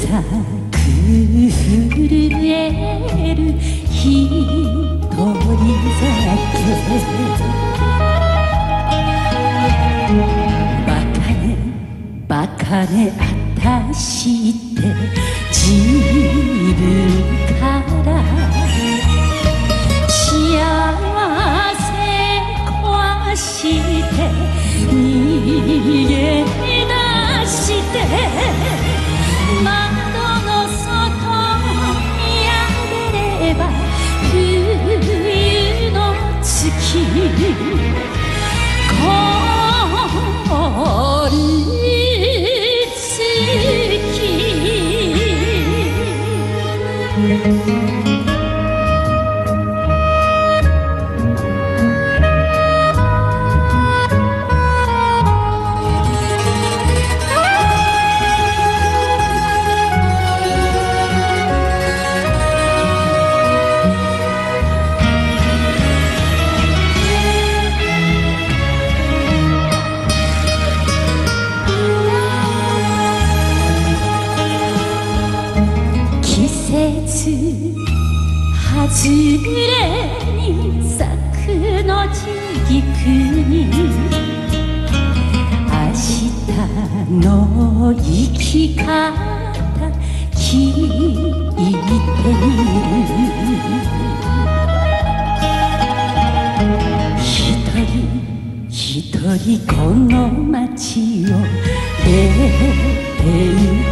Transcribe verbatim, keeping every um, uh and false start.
く震える一人酒バカねバカねあたして自分から幸せ壊して逃げ出して窓の外破れば冬の月凍る月外れに咲くの地菊に明日の生き方聞いてみる一人一人この街を出て行く